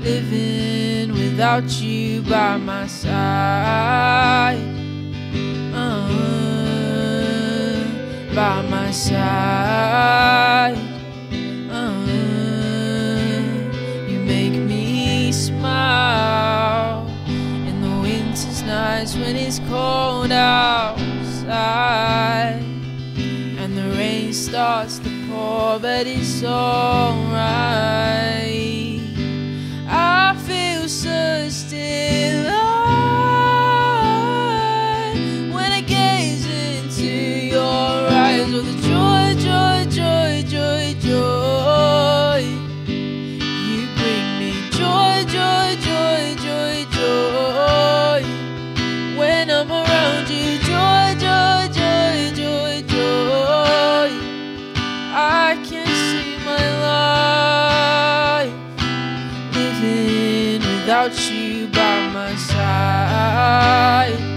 living without you by my side, by my side. You make me smile in the winter's nights when it's cold outside and the rain starts to pour, but it's alright. I feel so still when I gaze into your eyes. Oh, the joy, joy, joy, joy, joy. You bring me joy, joy, joy, joy, joy. When I'm around you, joy, joy, joy, joy, joy. I can see my life living without you by my side.